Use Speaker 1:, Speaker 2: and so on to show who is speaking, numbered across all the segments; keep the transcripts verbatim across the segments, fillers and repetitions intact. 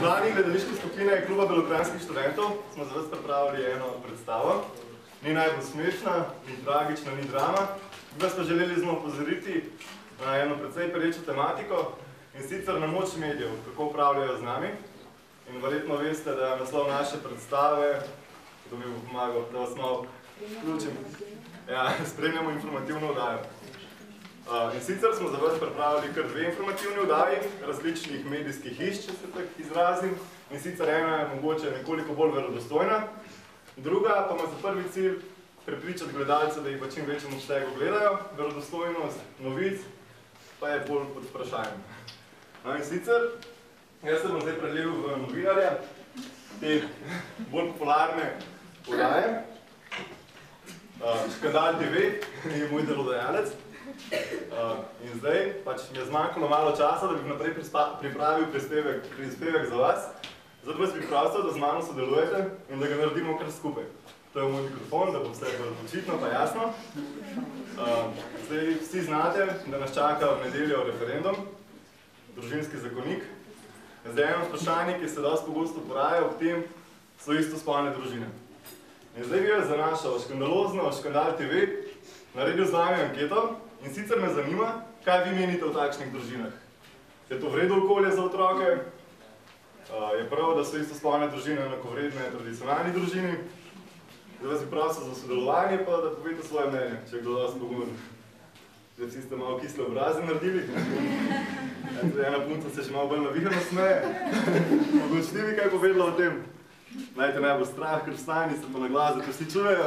Speaker 1: člani gledališke skupine Kluba belokranjskih študentov smo za vas pripravili eno predstavo. Ni najbolj smešna, ni tragična, ni drama. Bi vas pa želeli znova opozoriti na eno precej perečo tematiko in sicer na moč medijev, kako upravljajo z nami. In verjetno veste, da naslov naše predstave, kdo mi bo pomagal, da vas malo vključim, ja, spremljamo informativno oddajo. Uh, in sicer smo za vas pripravili kar dve informativni oddaji različnih medijskih hiš, če se tako izrazim. In sicer ena je mogoče nekoliko bolj verodostojna, druga pa ima za prvi cilj prepričati gledalce, da jih v čim večjem obsegu gledajo. Verodostojnost novic pa je bolj pod vprašanjem. Uh, in sicer, jaz se bom zdaj prelil v novinarja te bolj popularne oddaje. Uh, Škandal te ve je moj delodajalec. Uh, in zdaj pač mi je zmanjkalo malo časa, da bi naprej pripravil prispevek, prispevek za vas. Zato vas bi prosil, da z mano sodelujete in da ga naredimo kar skupaj. To je moj mikrofon, da bo vse očitno pa jasno. Uh, zdaj vsi znate, da nas čaka v nedeljo referendum, družinski zakonik. Zdaj eno vprašanje, ki se dosti pogosto poraja ob tem, so istospolne družine. In zdaj bi jaz zanašal škandalozno Škandal te ve naredil z vami anketo. In sicer me zanima, kaj vi menite o takšnih družinah. Je to v redu okolje za otroke? Je prav, da so istospolne družine enakovredne tradicionalni družini? Zdaj vas bi prosil za sodelovanje, pa da povete svoje mnenje, če je kdo dosti pogumen. Zdaj vsi ste malo kisle obraze naredili. Ena punca se še malo bolj navihano smeje. Mogoče ti bi kaj povedala o tem? Najte najbolj strah, ker vstani se pa na glas, da to vsi čujejo.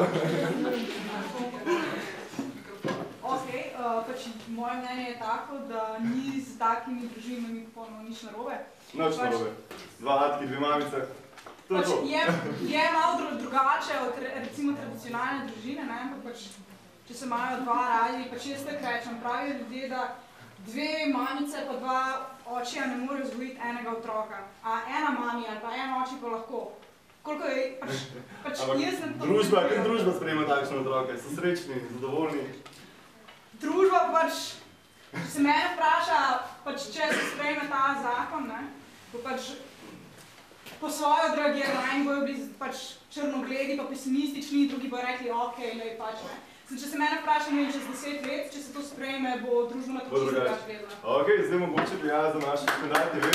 Speaker 2: Pač moje mnenje je tako, da ni z takimi družinami popolnoma nič narobe.
Speaker 1: Nič narobe. Dva atki, dve mamice. To je to.
Speaker 2: Je malo drugače od recimo tradicionalne družine, ampak pač, če se imajo dva radi, pač jaz tako rečem, pravijo ljudje, da dve mamice pa dva očija ne morejo vzgojiti enega otroka. A ena mami ali pa en oči pa lahko. Koliko je, pač, pač jaz sem to...
Speaker 1: Družba, kaj družba sprejema takšne otroke? So srečni, zadovoljni?
Speaker 2: Družba pač, če se mene vpraša, pač če se sprejme ta zakon, ne, bo pač po svojo odreagirala in bojo bili pač črnogledi pa pesimistični, drugi bojo rekli, okej, lej pač, ne. Če se mene vpraša, ne vem, čez deset let, če se to sprejme, bo družba na to čisto drugače gledala.
Speaker 1: Okej, zdaj mogoče bi jaz za naše Škandal te ve.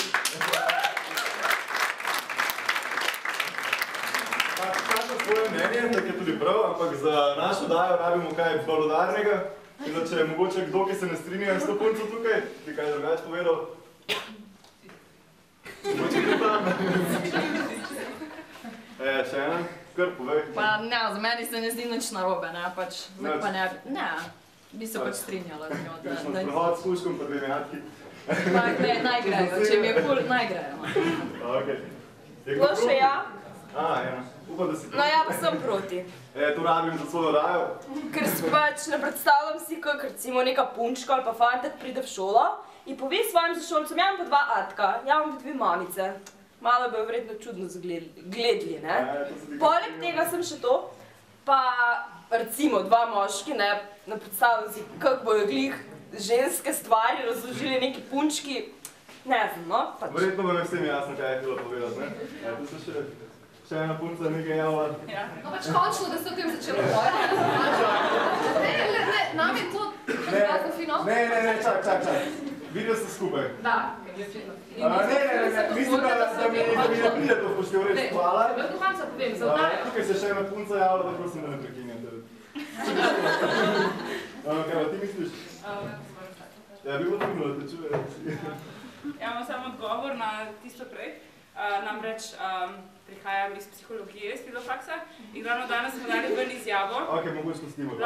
Speaker 1: Kakšno svoje mnenje, tako je tudi prav, ampak za našo oddajo rabimo kaj barodarnega. In da če je mogoče kdo, ki se ne strinja s to punco tukaj, bi kaj drugače povedal? Mogoče kdo tam? E, še ena? Kar povej.
Speaker 3: Pa ne, za meni se ne zdi nič narobe, ne, pač, zdaj pa ne, ne, bi se pač strinjala z njo, da...
Speaker 1: Ker smo sprehod s puškom pa dve mjatki.
Speaker 3: Pa ne, naj grejo, če mi je kul, naj grejo.
Speaker 1: Okej.
Speaker 3: To še ja?
Speaker 1: A, ena. Upam, da si proti.
Speaker 3: No ja, pa sem proti.
Speaker 1: E, to rabim za svojo rajo.
Speaker 3: Ker si pač ne predstavljam si, kako recimo neka punčka ali pa fantek pride v šolo in pove svojim sošolcem, ja imam pa dva atka, ja imam pa dve mamice. Malo bi jo vredno čudno gledali, ne? Poleg tega sem še to, pa recimo dva moški, ne, ne predstavljam si, kako bojo glih ženske stvari razložili neki punčki, ne znam, no, pač.
Speaker 1: Verjetno bo ne vsem jasno, kaj je htela povedati, ne? Ja, to se še... Še ena punca nekaj javlja.
Speaker 4: No pač končno, da se o tem začelo govoriti. Ne, ne, ne, nam je to prijazno fino.
Speaker 1: Ne, ne, ne, čak, čak, čak. Vidijo se skupaj.
Speaker 4: Da.
Speaker 1: Ne, ne, ne, mislim, da mi ne pride to vpoštev, res hvala.
Speaker 4: Ne, do konca povem, za oddajo.
Speaker 1: Tukaj se še ena punca javlja, da prosim, da ne prekinjate. Kaj, ti misliš? Ja, bi bilo trudno, da te čuje.
Speaker 5: Ja, imam samo odgovor na tisto prej. Namreč prihajam iz psihologije, iz filofaksa in ravno danes smo dali ven izjavo.
Speaker 1: Ok, mogoče to snimo.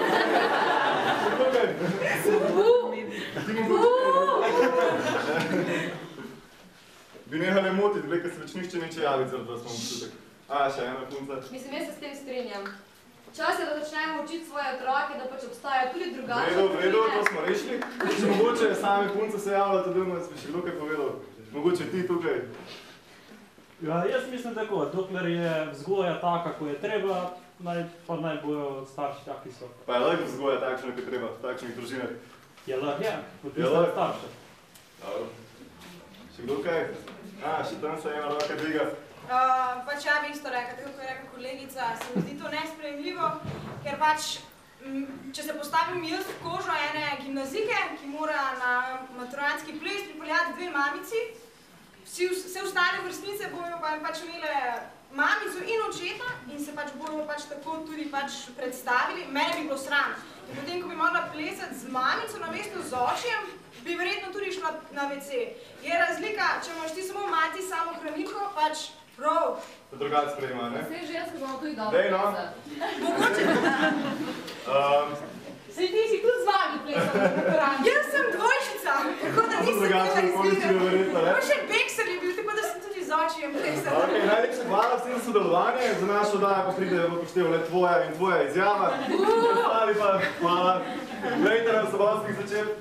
Speaker 1: Bi nehali motiti, gled, ker se več nišče neče javiti, zato smo občutek. A, še ena punca.
Speaker 4: Mislim, jaz se s tem strinjam. Čas je, da začnemo učiti svoje otroke, da pač obstajajo tudi drugačne
Speaker 1: družine. V redu, to smo rešili. Če mogoče same punce se javljate, da bi še kdo kaj povedal. Mogoče ti tukaj.
Speaker 6: Ja, jaz mislim tako, dokler je vzgoja taka, ko je treba, pa naj bojo starši taki so.
Speaker 1: Pa je lahko vzgoja takšna, kot je treba v takšnih družinah?
Speaker 6: Je lahko, ja, kot je starša.
Speaker 1: Dobro. Še kdo kaj? A, še tam se ena roka dviga.
Speaker 2: Uh, pač ja bi isto rekla, tako kot je rekla kolegica, se mi zdi to nesprejemljivo, ker pač, m, če se postavim jaz v kožo ene gimnazike, ki mora na maturantski ples pripeljati dve mamici, vsi, vse ostale vrstnice bojo pa, pač imele mamico in očeta in se pač bojo pač tako tudi pač predstavili, mene bi bilo sram. In potem, ko bi morala plesati z mamico namesto z očem, bi verjetno tudi šla na ve ce. Je razlika, če imaš ti samo mati samo hranilko, pač prav.
Speaker 1: To drugače sprejema, ne?
Speaker 4: Vse ženske bomo tudi dobro.
Speaker 1: Dej, no.
Speaker 2: Mogoče.
Speaker 1: Um,
Speaker 4: Si ti si tudi z vami plesal na maturantski.
Speaker 2: Jaz sem dvojčica, tako da nisem
Speaker 1: drugače
Speaker 2: bila
Speaker 1: okoliščine verjetno, ne?
Speaker 2: Pa še Bekser je bil, tako da sem tudi z očijem plesala.
Speaker 1: Ok, najlepša hvala vsem za sodelovanje. Za našo oddajo pa pride v poštev le tvoja in tvoja izjava. Ostali pa, hvala. Glejte nas v Sobolskih zvečer.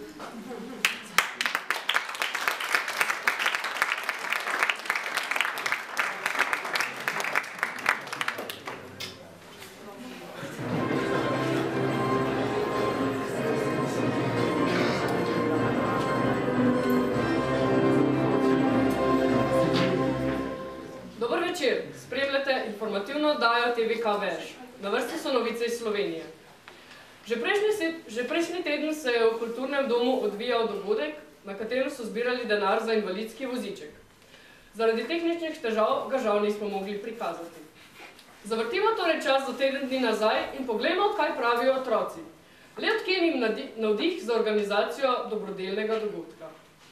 Speaker 7: Informativno oddajo te ve ka Veš. Na vrsti so novice iz Slovenije. Že prejšnji, se, že prejšnji teden se je v kulturnem domu odvijal dogodek, na katerem so zbirali denar za invalidski voziček. Zaradi tehničnih težav ga žal nismo mogli prikazati. Zavrtimo torej čas do teden dni nazaj in poglejmo, kaj pravijo otroci. Le od kje jim navdih za organizacijo dobrodelnega dogodka.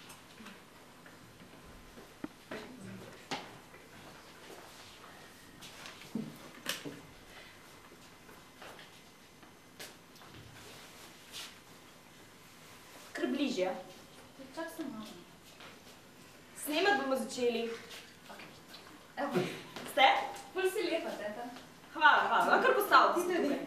Speaker 3: Bližje.
Speaker 4: Čak sem malo.
Speaker 3: Snemat bomo začeli.
Speaker 4: Evo.
Speaker 3: Ste?
Speaker 4: Ful si lepa, teta.
Speaker 3: Hvala, hvala. Kar postavite skupaj.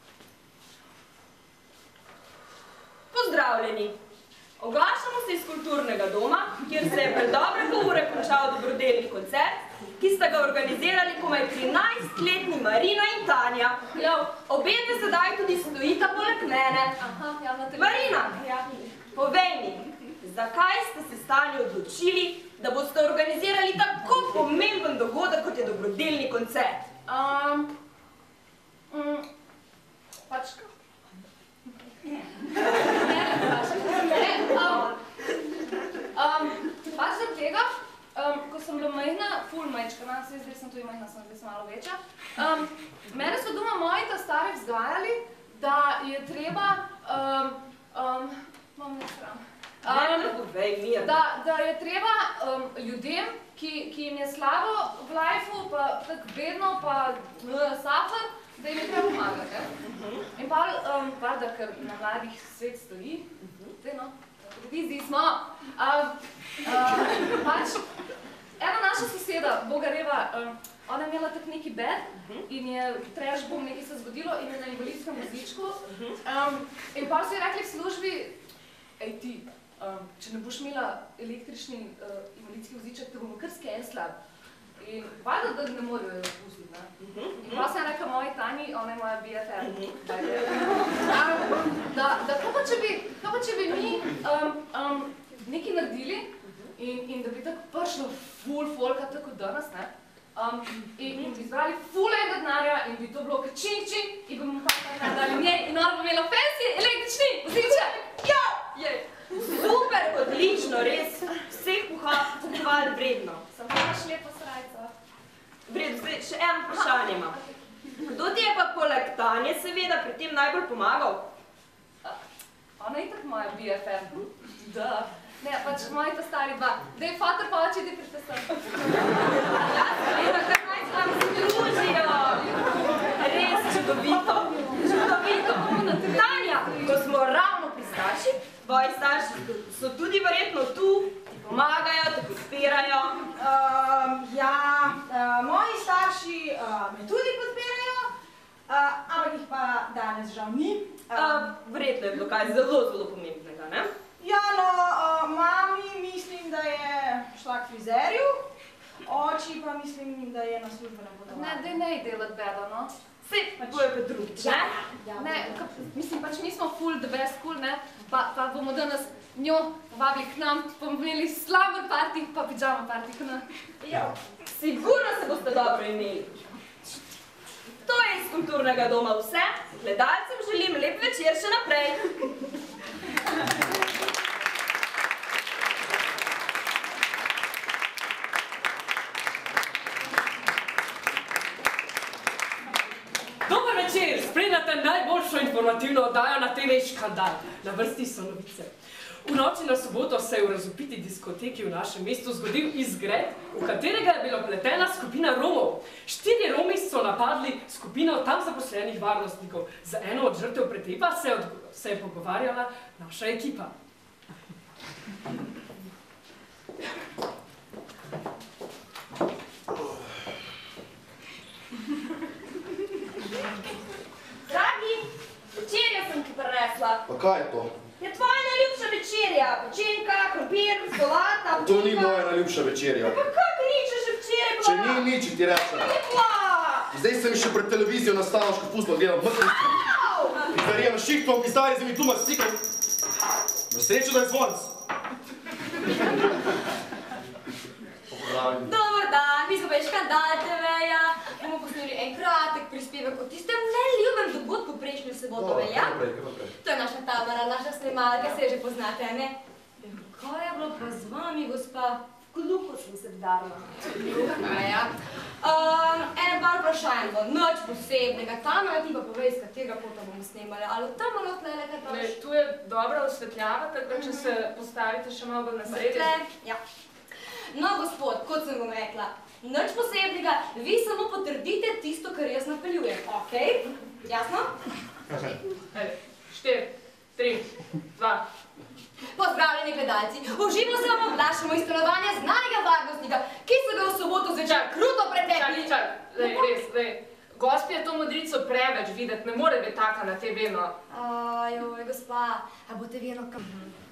Speaker 3: Pozdravljeni. Oglašamo se iz kulturnega doma, kjer se je pred dobre pol ure končal dobrodelni koncert, ki sta ga organizirali komaj trinajstletni Marina in Tanja. Obe dve sedaj tudi stojita poleg mene.
Speaker 4: Aha, javna televizija.
Speaker 3: Marina, povej mi, zakaj ste se s Tanjo odločili, da boste organizirali tako pomemben dogodek, kot je dobrodelni koncert?
Speaker 4: Um, um, pač... Ne, ne, um, um, pač zaradi tega, um, ko sem bila majhna, ful majčkana, se zdaj sem tudi majhna, sem zdaj sem malo večja, um, mene so doma moji ta stari vzgajali, da je treba, um, um, imam nek sram, um, da, da je treba um, ljudem, ki, ki jim je slabo v lifeu, pa tako bedno, pa uh, suffer, da jim je treba pomagati. Eh? In pa, um, pa da, ker na mladih svet stoji, zdaj no, na televiziji smo, um, um, pač, ena naša soseda, Bogareva, um, ona je imela tak neki bed in je trash bom nekaj se zgodilo in je na invalidskem vozičku. Um, in pa so ji rekli v službi, ej ti, um, če ne boš imela električni uh, invalidski voziček, te bomo kar skenslali. In valjda, da ne morajo jo pustiti, ne? In pa sem rekla moji Tanji, ona je moja be ef ef. Da, da kako pa če bi, kako pa če bi mi um, um, nekaj naredili in, in da bi tako prišlo ful folka, tako danes, ne? Um, in, in bi zbrali ful enega denarja in bi to bilo kot čink čink in bi mu pa tako dali njej in ona bi imela fancy električni voziček. Ja! Jej!
Speaker 3: Super, odlično, res. Vseh pohval vredno.
Speaker 4: Sem pa naš lepo srajco.
Speaker 3: Vredno, zdaj še eno vprašanje imam. Kdo ti je pa poleg Tanje seveda pri tem najbolj pomagal?
Speaker 4: Ona je itak moja be ef ef. Da. Ne, pač moji ta stari dva. Dej, fater pa oči, dej prište sem.
Speaker 3: Ja, seveda, kar naj se vam združijo. Res čudovito. Čudovito. Tanja, ko smo ravno pri starših, tvoji starši so tudi verjetno tu, ti pomagajo, te podpirajo.
Speaker 2: Um, ja, uh, moji starši uh, me tudi podpirajo, uh, ampak jih pa danes žal ni.
Speaker 3: Uh, uh, verjetno je bilo kaj zelo, zelo pomembnega, ne?
Speaker 2: Ja, no, uh, mami mislim, da je šla k frizerju, oči pa mislim, da je na službenem potovanju.
Speaker 4: Ne, dej ne delati bedo, no.
Speaker 3: Sej, bojo pa drugič, ne?
Speaker 4: Ne, ka, mislim, pač mi smo ful the best cool, ne, pa, pa bomo danes njo povabili k nam, pa bomo imeli slumber party, pa pijama party k nam.
Speaker 3: Ja, sigurno se boste dobro imeli. To je iz kulturnega doma vse. Gledalcem želim lep večer še naprej.
Speaker 7: Dober večer, spremljate najboljšo informativno oddajo na te ve Škandal. Na vrsti so novice. V noči na soboto se je v razvpiti diskoteki v našem mestu zgodil izgred, v katerega je bila vpletena skupina Romov. Štirje Romi so napadli skupino tam zaposlenih varnostnikov. Za eno od žrtev pretepa se je, od, se je pogovarjala naša ekipa.
Speaker 3: Dragi, večerjo sem ti prinesla.
Speaker 8: Pa kaj je to?
Speaker 3: Je tvoja najljubša večerja. Pečenka, krompir, solata, piva.
Speaker 8: To ni moja najljubša večerja.
Speaker 3: Pa kako ni, če že včeraj bila?
Speaker 8: Če ni nič, ti rečem.
Speaker 3: Pa ni bila.
Speaker 8: Zdaj sem še pred televizijo na stanoško pustila gledam mrtvice. In verjema šihtom, ki stari za mi tu marsikaj. Na srečo, da je zvonc. Pozdravljeni.
Speaker 9: Dobar dan, mi smo pa iz Škandal te veja. Bomo posneli en kratek prispevek o tistem neljubem dogodku prejšnjo soboto, velja?
Speaker 8: Kaj naprej, kaj naprej?
Speaker 9: To je naša Tamara, naša snemalka, se že poznate, a ne? Kaj je bilo pa z vami, gospa?
Speaker 3: Gluho sem se vdarila.
Speaker 9: Ja. Um, ene par vprašanj bo, nič posebnega. Tamara, ti pa povej, z katerega kota bomo snemali, ali tam malo tlele kaj paš?
Speaker 5: Ne, tu je dobra osvetljava, tako da če se postavite še malo bolj na sredi.
Speaker 9: Ja. No, gospod, kot sem vam rekla, nič posebnega, vi samo potrdite tisto, kar jaz napeljujem, okej? Jasno?
Speaker 5: Ajde, štiri, tri, dva.
Speaker 9: Pozdravljeni gledalci, v živo se vam oglašamo iz stanovanja znanega varnostnika, ki so ga v soboto zvečer kruto pretepli.
Speaker 5: Čak, čak, lej, res, lej. Gospi je to modrico preveč videti, ne more biti taka na te veno.
Speaker 9: Ajoj, gospa, a bo te veno kam...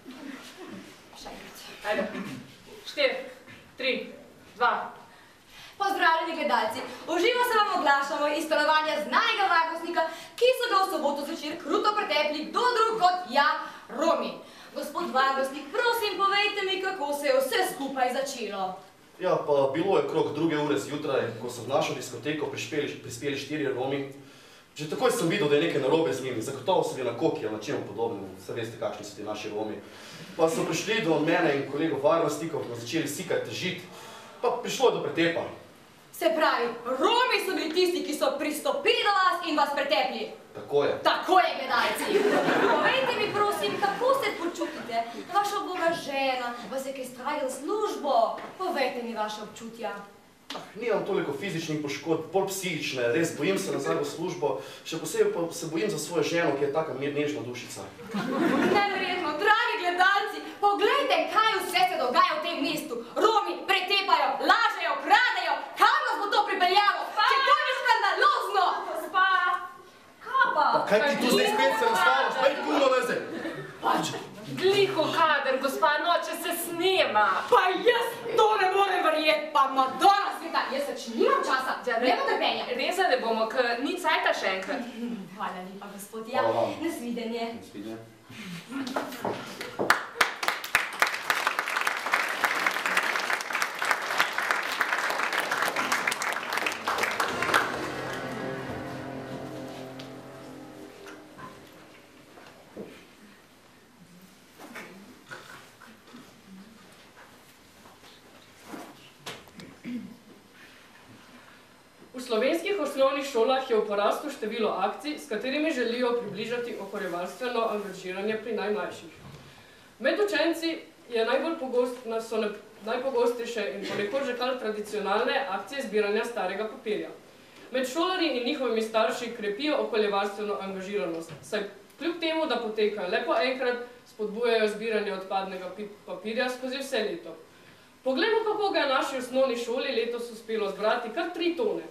Speaker 9: Še enkrat.
Speaker 5: Ajde, štiri, tri, dva.
Speaker 9: Pozdravljeni gledalci, v živo se vam oglašamo iz stanovanja znanega varnostnika, ki so ga v soboto zvečer kruto pretepli, kdo drug kot ja, Romi. Gospod varnostnik, prosim, povejte mi, kako se je vse skupaj začelo.
Speaker 8: Ja, pa bilo je krog druge ure zjutraj, ko so v našo diskoteko prispeli, prispeli štirje Romi. Že takoj sem videl, da je nekaj narobe z njimi. Zagotovo so bili na koki ali na čemu podobnemu. Vse veste, kakšni so ti naši Romi. Pa so prišli do mene in kolegov varnostnikov, ko začeli sikati, težiti. Pa prišlo je do pretepa.
Speaker 9: Se pravi, Romi so bili tisti, ki so pristopili do vas in vas pretepli.
Speaker 8: Tako je.
Speaker 9: Tako je, gledalci. Povejte mi, prosim, kako se počutite? Vaša uboga žena vas je kaj strah za službo. Povejte mi vaše občutja.
Speaker 8: Ah, nimam toliko fizičnih poškodb, bolj psihične. Res, bojim se nazaj v službo. Še posebej pa se bojim za svojo ženo, ki je taka mir nežna dušica.
Speaker 9: Neverjetno, dragi gledalci, poglejte, kaj vse se dogaja v tem mestu. Romi pretepajo, lažejo, kradejo. Kam nas bo to pripeljalo? Če to ni škandalozno!
Speaker 3: Gospa, kapa.
Speaker 8: Pa kaj ti tu zdaj spet se nastavljaš? Pej kuno veze! Pač!
Speaker 5: Gliho kader, gospa, noče se snema.
Speaker 9: Pa jaz to ne morem verjeti, pa Madonna sveta, jaz več nimam časa, nema trpenja.
Speaker 5: Rezali bomo, ker ni cajta še enkrat.
Speaker 9: Hvala lepa, gospod, ja,
Speaker 8: Hvala vam.
Speaker 9: nasvidenje.
Speaker 8: Nasvidenje.
Speaker 7: V slovenskih osnovnih šolah je v porastu število akcij, s katerimi želijo približati okoljevarstveno angažiranje pri najmlajših. Med učenci je najbolj pogost, so ne, najpogostejše in ponekod že kar tradicionalne akcije zbiranja starega papirja. Med šolarji in njihovimi starši krepijo okoljevarstveno angažiranost, saj kljub temu, da potekajo le po enkrat, spodbujajo zbiranje odpadnega papirja skozi vse leto. Poglejmo, kako ga je naši osnovni šoli letos uspelo zbrati kar tri tone.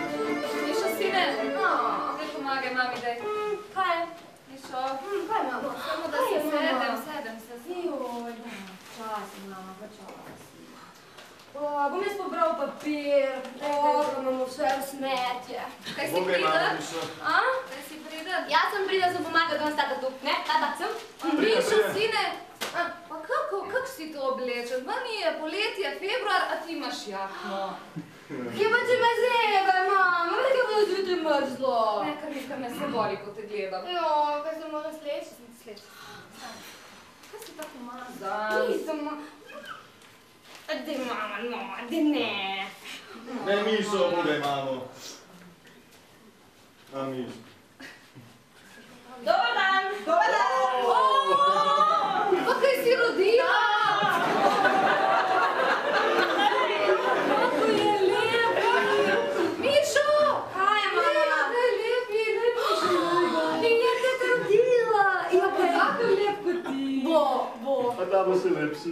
Speaker 4: Mišo, sine, no, zdaj pomagaj mami, daj.
Speaker 9: Kaj?
Speaker 4: Mišo,
Speaker 9: Hm, kaj imamo? papir, o, ko imamo vse v smetje.
Speaker 4: Kaj si
Speaker 1: Boga imamo,
Speaker 4: priden?
Speaker 1: Mišo.
Speaker 9: A?
Speaker 4: Kaj si priden?
Speaker 9: Jaz sem prida, sem pomagal, da vam stata tu. Ne, tata, sem.
Speaker 1: Prida,
Speaker 4: Mišo,
Speaker 1: prida.
Speaker 4: sine, a, pa kako, kako si to oblečen? Vani je poletje, februar, a ti imaš jakno.
Speaker 9: Kje pa če me zebe, mama, veš, kaj bo zjutraj mrzlo.
Speaker 4: Ne, kar mi, kar me se boli, ko te gledam.
Speaker 9: Jo, kaj se mora sleči?
Speaker 4: Sled. Kaj si tako mazan?
Speaker 9: Nisem, ma... Dej, mama, no, dej ne.
Speaker 1: Ne, Mišo, Boga imamo. A, Mišo.
Speaker 9: Dobar dan.
Speaker 2: Dobar dan!
Speaker 4: Pa kaj si rodila? Kako je lepo! Mišo!
Speaker 9: Kaj je, mama?
Speaker 4: Kaj je lepi, ne Mišo!
Speaker 9: In je te rodila. Ja, pa
Speaker 4: Tako lep kot ti.
Speaker 9: bo, bo.
Speaker 1: A ta bo še lepši.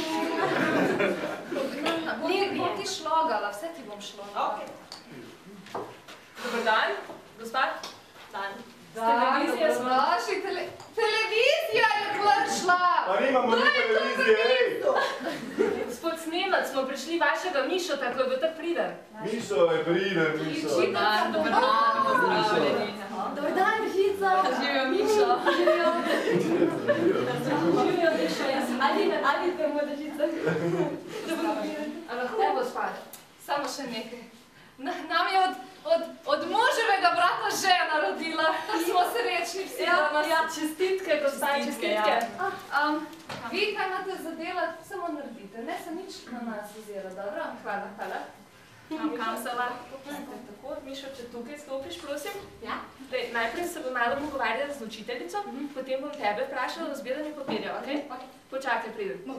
Speaker 4: Bom ti, bom ti šlogala, vse ti bom šlogala.
Speaker 7: Dobar dan, gospod.
Speaker 3: Dan.
Speaker 7: televizije smo.
Speaker 4: Dobrodošli, tele, televizija je prišla!
Speaker 1: Pa nimamo ni televizije, ej!
Speaker 7: Gospod Snevac, smo prišli vašega Mišo, tako je bil tak priden.
Speaker 1: Mišo je priden, Mišo.
Speaker 4: Dobar dan, dobar dan,
Speaker 7: pozdravljeni.
Speaker 9: Dobar dan, Mišica.
Speaker 7: Živijo Mišo.
Speaker 9: Živijo. Živijo, Mišo. Ali, ali te moja Mišica.
Speaker 4: A lahko, gospod, samo še nekaj. Na, nam je od, od, od moževega brata žena rodila. Smo srečni vsi
Speaker 7: Ja,
Speaker 4: danes.
Speaker 7: ja, čestitke, gospod, čestitke.
Speaker 4: Um, vi kaj imate za delati, samo naredite, ne se nič na nas ozira, dobro?
Speaker 7: Hvala, hvala. Kam se lahko popustite? Tako, Mišo, če tukaj stopiš, prosim.
Speaker 9: Ja.
Speaker 7: Dej, najprej se bom malo pogovarjala z učiteljico, potem bom tebe vprašala o zbiranju papirja, okej?
Speaker 9: Okej.
Speaker 7: Počakaj, pridem.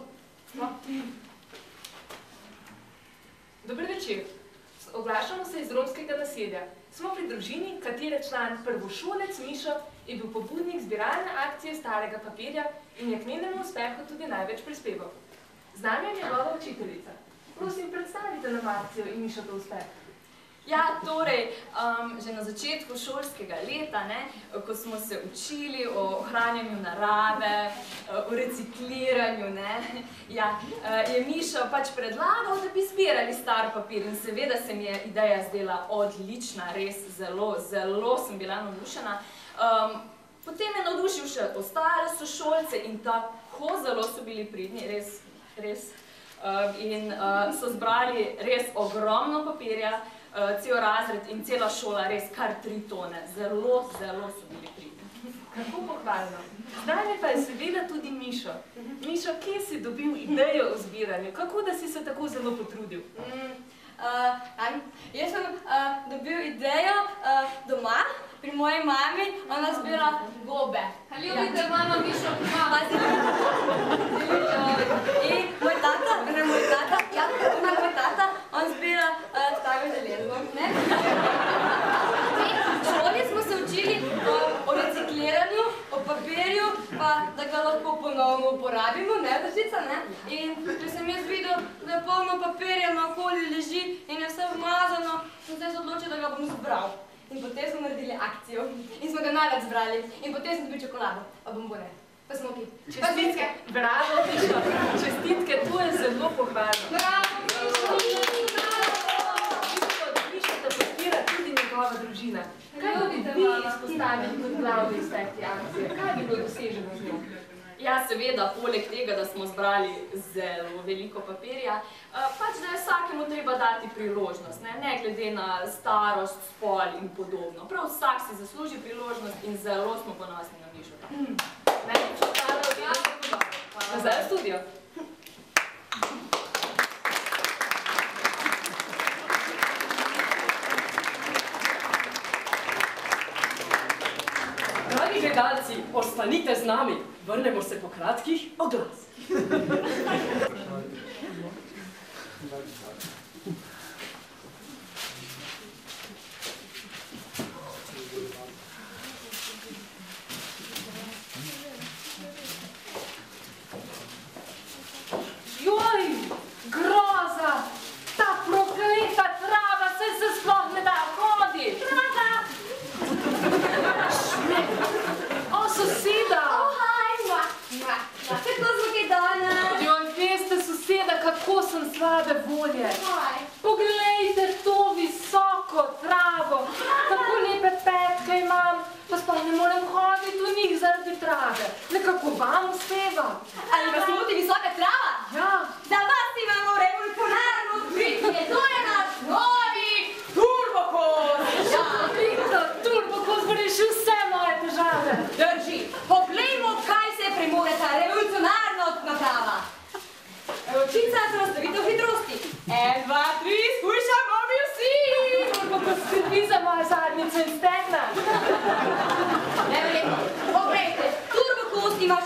Speaker 7: Dober večer. Oglašamo se iz romskega naselja. Smo pri družini, katere član prvošolec Mišo je bil pobudnik zbiralne akcije starega papirja in je k njenemu uspehu tudi največ prispeval. Z nami je njegova učiteljica. Prosim, predstavite nam akcijo in Mišo to uspeh.
Speaker 3: Ja, torej, um, že na začetku šolskega leta, ne, ko smo se učili o ohranjanju narave, o recikliranju, ne, ja, je Mišo pač predlagal, da bi zbirali star papir in seveda se mi je ideja zdela odlična, res zelo, zelo sem bila navdušena. Um, potem je navdušil še ostale sošolce in tako zelo so bili pridni, res, res. Um, in uh, so zbrali res ogromno papirja, uh, cel razred in cela šola, res kar tri tone. Zelo, zelo so bili pridni.
Speaker 7: Kako pohvalno. Zdaj pa je seveda tudi Mišo. Mišo, kje si dobil idejo o zbiranju? Kako da si se tako zelo potrudil?
Speaker 9: Mm, uh, jaz sem uh, dobil idejo uh, doma, pri moji mami, ona zbira gobe.
Speaker 4: A ljubite mama Mišo?
Speaker 9: Pazi. In moj tata, ne moj tata, ja, ima moj tata, on zbira uh, staro železo, ne? In v šoli smo se učili uh, o recikliranju, o papirju, pa da ga lahko ponovno uporabimo, ne, držica, ne? In če sem jaz videl, da je polno papirja naokoli leži in je vse vmazano, sem se odločil, da ga bom zbral. In potem smo naredili akcijo in smo ga največ zbrali in potem sem dobil čokolado, pa bombone, pa smoki.
Speaker 7: Čestitke, bravo Mišo, čestitke, to je zelo pohvalno.
Speaker 4: Bravo, Mišo!
Speaker 7: Mišo, Mišo te podpira tudi njegova družina. Kaj
Speaker 4: Ljubite
Speaker 7: bi vi
Speaker 4: mama.
Speaker 7: izpostavili kot glavni uspeh te akcije? Kaj bi bilo doseženo z njo?
Speaker 3: Ja, seveda, poleg tega, da smo zbrali zelo veliko papirja, pač da je vsakemu treba dati priložnost, ne, ne glede na starost, spol in podobno. Prav vsak si zasluži priložnost in zelo smo ponosni na Mišo.
Speaker 7: Najlepša hvala, odlično. Nazaj v studio. Dragi gledalci, ostanite z nami. Vrnemo se po kratkih oglasih. Joj, groza! Ta prokleta trava, saj se sploh ne da hoditi! Trava! Šmek! O, soseda!
Speaker 9: Kako smo kaj danes?
Speaker 7: Joj, veste, soseda, kako sem slabe volje.
Speaker 9: Kaj?
Speaker 7: Poglej,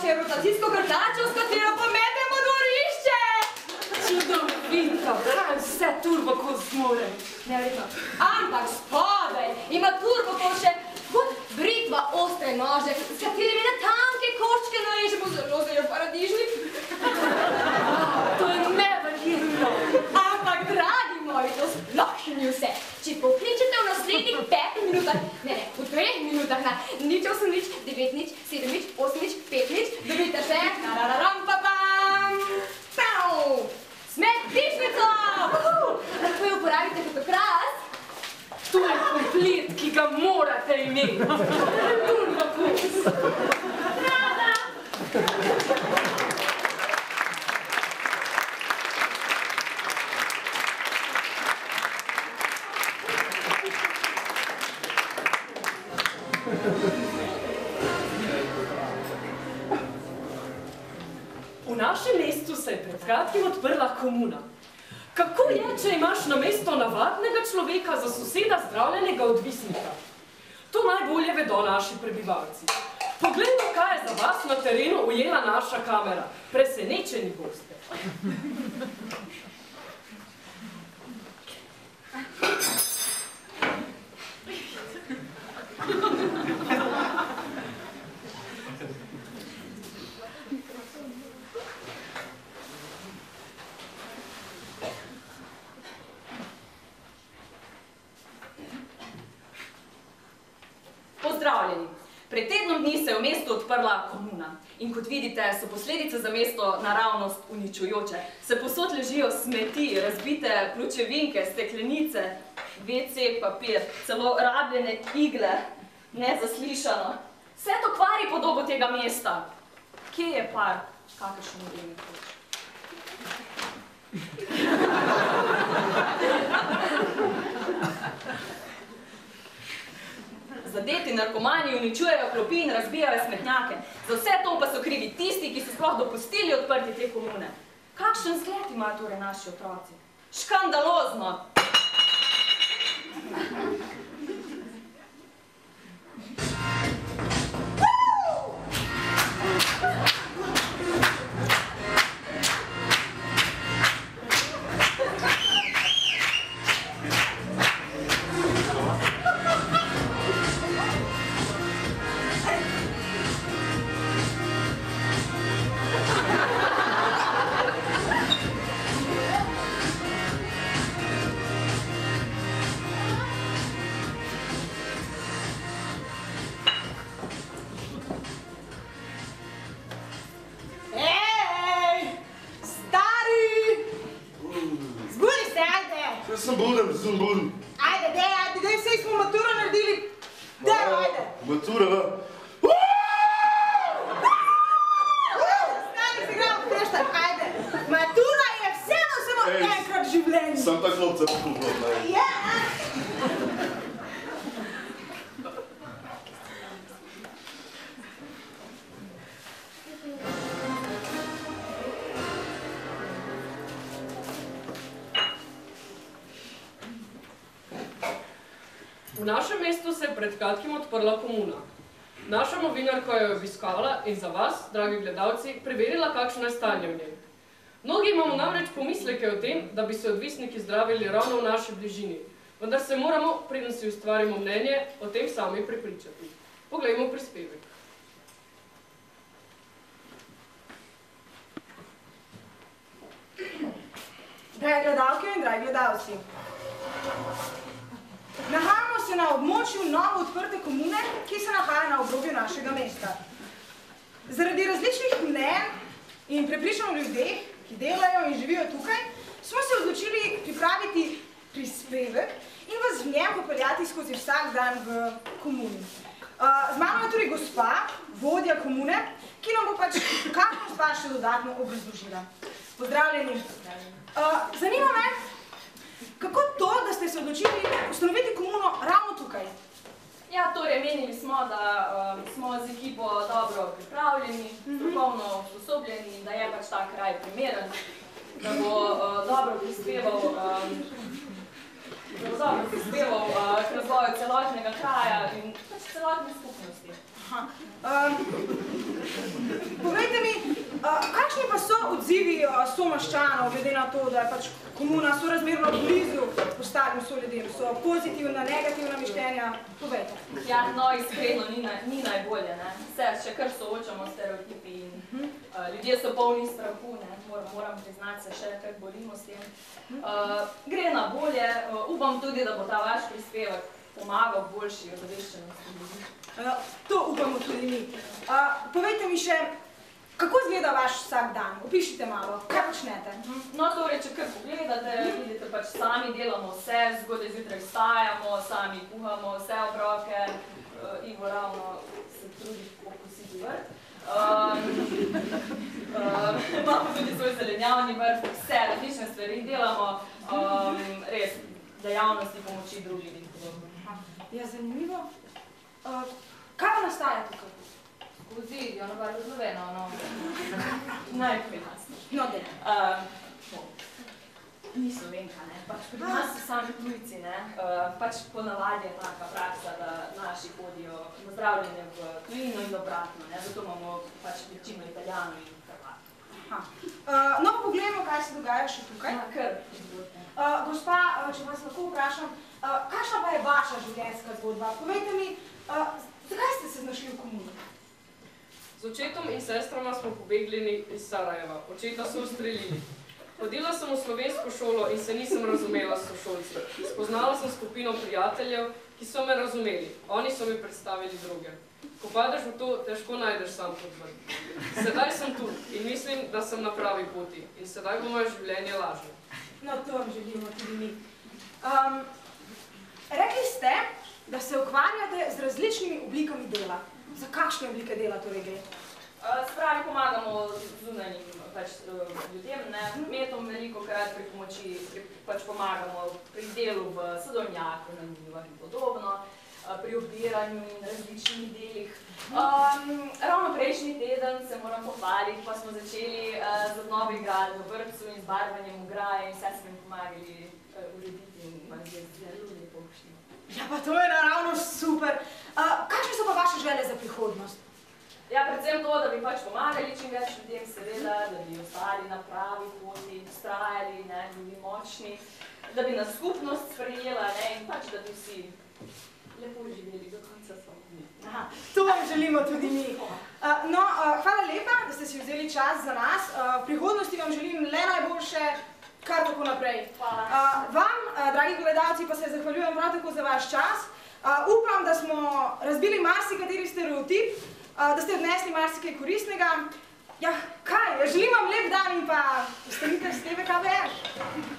Speaker 9: je rotacijsko krtačo, s katero pometemo dvorišče!
Speaker 7: Čudovito, prav vse turbo, ko zmore.
Speaker 9: Neverjetno. Ampak spodaj ima turbo koše kot britva ostre nože, s katerimi na tanke koščke narežemo zelo zelo paradižnik.
Speaker 7: To je neverjetno.
Speaker 9: Ampak, dragi moji, to sploh še ni vse. Če pokličete v naslednjih petih minutah, ne, ne, v dveh minutah na nič osem nič, devet nič, sedem nič, osem nič, pet nič, dobite še tarararam papam! Pau! Smetišnico! Lahko jo uporabite kot okras.
Speaker 7: To je komplet, ki ga morate imeti. Turbo kos.
Speaker 9: Rada!
Speaker 7: V našem mestu se je pred kratkim odprla komuna. Kako je, če imaš namesto navadnega človeka za soseda zdravljenega odvisnika? To najbolje vedo naši prebivalci. Poglejmo, kaj je za vas na terenu ujela naša kamera. Presenečeni boste.
Speaker 3: Pozdravljeni! Pred tednom dni se je v mestu odprla komuna. In kot vidite, so posledice za mesto naravnost uničujoče. Se posod ležijo smeti, razbite pločevinke, steklenice, ve ce papir, celo rabljene igle, nezaslišano. Vse to kvari podobo tega mesta. Kje je par, kakršen vreme hoče? Zadeti narkomani uničujejo klopi in razbijajo smetnjake. Za vse to pa so krivi tisti, ki so sploh dopustili odprti te komune. Kakšen zgled imajo torej naši otroci? Škandalozno!
Speaker 1: Sem buden, sem buden.
Speaker 2: Ajde, dej, ajde, dej, vsej smo maturo naredili. Dej, ajde.
Speaker 1: Matura, da.
Speaker 2: Stani se igramo preštak, ajde. Matura je vseeno samo enkrat v življenju.
Speaker 1: Sam ta klopca pokuhlo.
Speaker 2: Ja.
Speaker 7: V našem mestu se je pred kratkim odprla komuna. Naša novinarka jo je obiskala in za vas, dragi gledalci, preverila, kakšno je stanje v njej. Mnogi imamo namreč pomisleke o tem, da bi se odvisniki zdravili ravno v naši bližini, vendar se moramo, preden si ustvarimo mnenje, o tem sami prepričati. Poglejmo prispevek.
Speaker 2: Dragi gledalke in dragi gledalci. Nahajamo se na območju novo odprte komune, ki se nahaja na obrobju našega mesta. Zaradi različnih mnenj in prepričanj ljudeh, ki delajo in živijo tukaj, smo se odločili pripraviti prispevek in vas v njem popeljati skozi vsak dan v komuni. Z mano je tudi gospa, vodja komune, ki nam bo pač kakšno stvar še dodatno obrazložila. Pozdravljeni. Zanima me, kako to, da ste se odločili ustanoviti komuno ravno tukaj?
Speaker 3: Ja, torej, menili smo, da um, smo z ekipo dobro pripravljeni, strokovno usposobljeni, da je pač ta kraj primeren, da bo uh, dobro prispeval um, zelo dobro prispeval k razvoju celotnega kraja in pač celotne skupnosti.
Speaker 2: Povejte mi, kakšni pa so odzivi somaščanov, glede na to, da je pač komuna sorazmerno blizu ostalim soljudem? So pozitivna, negativna mišljenja? Povejte.
Speaker 3: Ja, no, iskreno ni najbolje, ne. Se še kar soočamo s stereotipi in ljudje so polni strahu, ne. Moram priznati, se še kar borimo s tem. Gre na bolje, upam tudi, da bo ta vaš prispevek pomagal boljši ozaveščenosti ljudi.
Speaker 2: To upamo tudi mi. Povejte mi še, kako izgleda vaš vsak dan? Opišite malo, kaj počnete?
Speaker 3: No, torej, če kar pogledate, vidite, pač sami delamo vse, zgodaj zjutraj vstajamo, sami kuhamo vse obroke, Ivo ravno se trudi pokusiti vrt. Imamo tudi svoj zelenjavni vrt, vse različne stvari delamo, res dejavnosti pomoči drugim in podobno.
Speaker 2: Ja, zanimivo. Kaj pa nastaja tukaj?
Speaker 3: Skozi, ono pa razloveno, ono... Najprej jasno.
Speaker 2: No, dej.
Speaker 3: Ni Slovenka, ne, pač pri nas so sami tujci, ne, pač ponavadi je taka praksa, da naši hodijo na zdravljenje v tujino in obratno, ne, zato imamo pač večino Italijano in Hrvati.
Speaker 2: No, pa pogledamo, kaj se dogaja še tukaj.
Speaker 3: Ja, kar, izvolite.
Speaker 2: Gospa, če vas lahko vprašam, kakšna pa je vaša življenjska zgodba? Povejte mi, zakaj ste se znašli v komuni?
Speaker 7: Z očetom in sestrama smo pobegli iz Sarajeva. Očeta so ustrelili. Hodila sem v slovensko šolo in se nisem razumela s sošolci. Spoznala sem skupino prijateljev, ki so me razumeli. Oni so mi predstavili druge. Ko padeš v to, težko najdeš sam podvrd. Sedaj sem tu in mislim, da sem na pravi poti. In sedaj bo moje življenje lažje.
Speaker 2: No, to vam želimo tudi mi. Rekli ste, da se ukvarjate z različnimi oblikami dela. Za kakšne oblike dela torej gre?
Speaker 3: Spravi, pomagamo zunanjim ljudem, kmetom veliko krat pri pomoči, pač pomagamo pri delu v sadovnjaku, na njivah in podobno, pri obiranju in različnih delih. Ravno prejšnji teden se moram pohvaliti, pa smo začeli z obnovo igrali v vrtcu in z barvanjem ograje in vse smo jim pomagali urediti in vam je zelo lepo poštimo.
Speaker 2: Ja, pa to je naravno super. Kakšne so pa vaše želje za prihodnost?
Speaker 3: Ja, predvsem to, da bi pač pomagali čim več ljudem, seveda, da bi ostali na pravi poti, vztrajali, ne, bili močni, da bi nas skupnost sprejela, ne, in pač, da bi vsi lepo živeli do konca svojih dni.
Speaker 2: Aha, to vam želimo tudi mi. No, hvala lepa, da ste si vzeli čas za nas. V prihodnosti vam želim le najboljše, kar tako naprej.
Speaker 3: Hvala.
Speaker 2: Vam, dragi gledalci, pa se zahvaljujem prav tako za vaš čas. Upam, da smo razbili marsikateri stereotip, da ste odnesli marsikaj koristnega. Ja, kaj, želim vam lep dan in pa ostanite s T V K B R.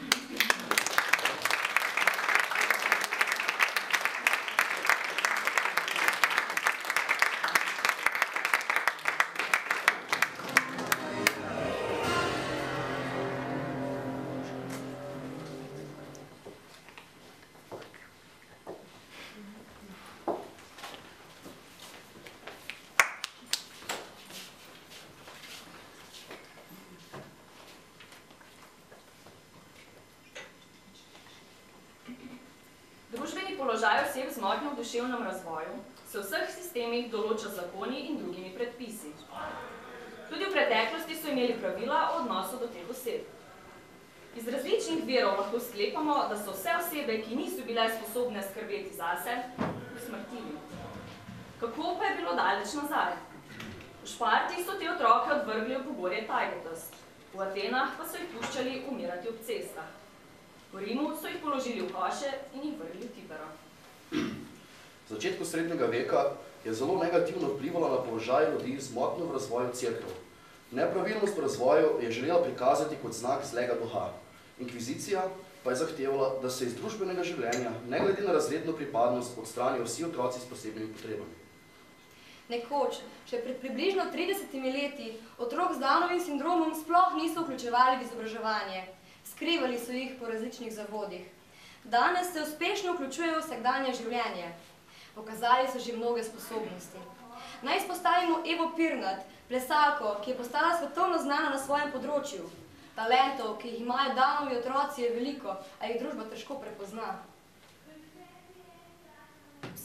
Speaker 3: Položaj oseb z motnjo v duševnem razvoju se v vseh sistemih določa zakoni in drugimi predpisi. Tudi v preteklosti so imeli pravila o odnosu do teh oseb. Iz različnih virov lahko sklepamo, da so vse osebe, ki niso bile sposobne skrbeti zase, usmrtili. Kako pa je bilo daleč nazaj? V Šparti so te otroke odvrgli v pogorje Tajgetas, v Atenah pa so jih puščali umirati ob cestah. V Rimu so jih položili v koše in jih vrgli v Tibero.
Speaker 8: V začetku srednjega veka je zelo negativno vplivala na položaj ljudi z motnjo v razvoju cerkev. Nepravilnost v razvoju je želela prikazati kot znak zlega duha. Inkvizicija pa je zahtevala, da se iz družbenega življenja, ne glede na razredno pripadnost, odstranijo vsi otroci s posebnimi potrebami.
Speaker 9: Nekoč, še pred približno tridesetimi leti, otrok z Downovim sindromom sploh niso vključevali v izobraževanje. Skrivali so jih po različnih zavodih. Danes se uspešno vključujejo v vsakdanje življenje. Pokazali so že mnoge sposobnosti. Naj izpostavimo Evo Pirnat, plesalko, ki je postala svetovno znana na svojem področju. Talentov, ki jih imajo Downovi otroci, je veliko, a jih družba težko prepozna.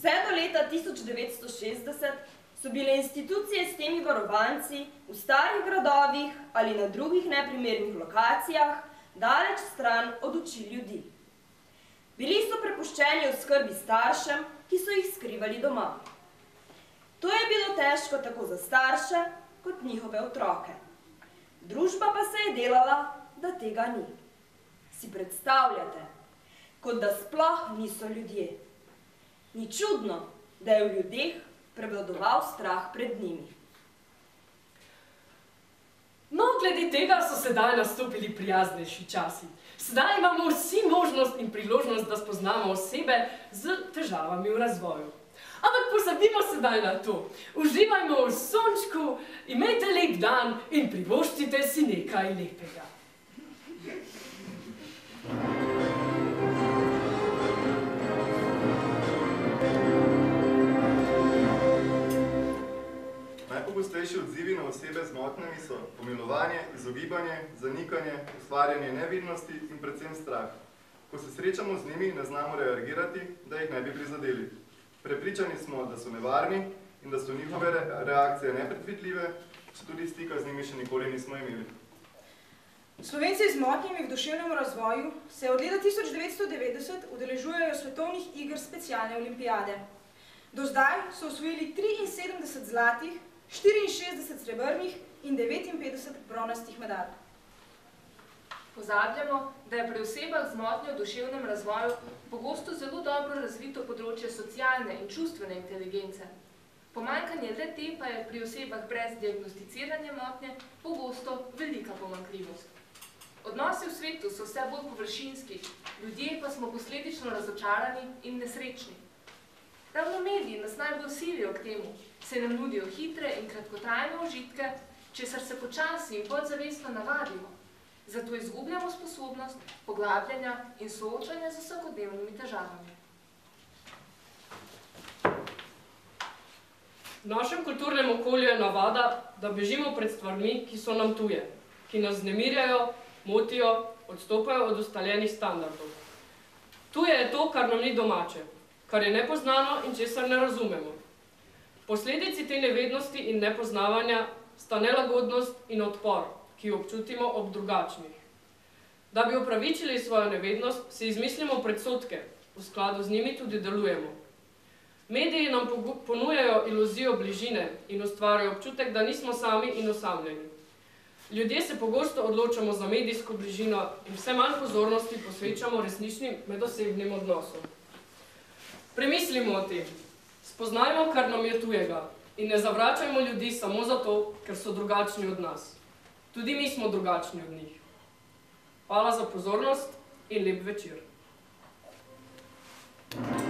Speaker 3: Vse do leta tisoč devetsto šestdeset so bile institucije s temi varovanci v starih gradovih ali na drugih neprimernih lokacijah daleč stran od oči ljudi. Bili so prepuščeni v skrbi staršem, ki so jih skrivali doma. To je bilo težko tako za starše, kot njihove otroke. Družba pa se je delala, da tega ni. Si predstavljate, kot da sploh niso ljudje. Ni čudno, da je v ljudeh prevladoval strah pred njimi.
Speaker 7: No, glede tega so sedaj nastopili prijaznejši časi. Sedaj imamo vsi možnost in priložnost, da spoznamo osebe z težavami v razvoju. Ampak pozabimo sedaj na to. Uživajmo v sončku, imejte lep dan in privoščite si nekaj lepega.
Speaker 1: Najpogostejši odzivi na osebe z motnjami so pomilovanje, izogibanje, zanikanje, ustvarjanje nevidnosti in predvsem strah. Ko se srečamo z njimi, ne znamo reagirati, da jih ne bi prizadeli. Prepričani smo, da so nevarni in da so njihove reakcije nepredvidljive, če tudi stika z njimi še nikoli nismo imeli.
Speaker 2: Slovenci z motnjami v duševnem razvoju se od leta tisoč devetsto devetdeset udeležujejo svetovnih iger specialne olimpijade. Do zdaj so osvojili triinsedemdeset zlatih, štiriinšestdeset srebrnih in devetinpetdeset bronastih medalj.
Speaker 4: Pozabljamo, da je pri osebah z motnjo v duševnem razvoju pogosto zelo dobro razvito področje socialne in čustvene inteligence. Pomanjkanje le-te pa je pri osebah brez diagnosticiranja motnje pogosto velika pomanjkljivost. Odnosi v svetu so vse bolj površinski, ljudje pa smo posledično razočarani in nesrečni. Ravno mediji nas najbolj silijo k temu, se nam nudijo hitre in kratkotrajne užitke, česar se počasi in podzavestno navadimo. Zato izgubljamo sposobnost poglabljanja in soočanja z vsakodnevnimi težavami.
Speaker 7: V našem kulturnem okolju je navada, da bežimo pred stvarmi, ki so nam tuje, ki nas vznemirjajo, motijo, odstopajo od ustaljenih standardov. Tuje je to, kar nam ni domače, kar je nepoznano in česar ne razumemo. Posledici te nevednosti in nepoznavanja sta nelagodnost in odpor, ki jo občutimo ob drugačnih. Da bi opravičili svojo nevednost, si izmislimo predsodke, v skladu z njimi tudi delujemo. Mediji nam ponujajo iluzijo bližine in ustvarjajo občutek, da nismo sami in osamljeni. Ljudje se pogosto odločamo za medijsko bližino in vse manj pozornosti posvečamo resničnim medosebnim odnosom. Premislimo o tem, spoznajmo, kar nam je tujega in ne zavračajmo ljudi samo zato, ker so drugačni od nas. Tudi mi smo drugačni od njih. Hvala za pozornost in lep večer.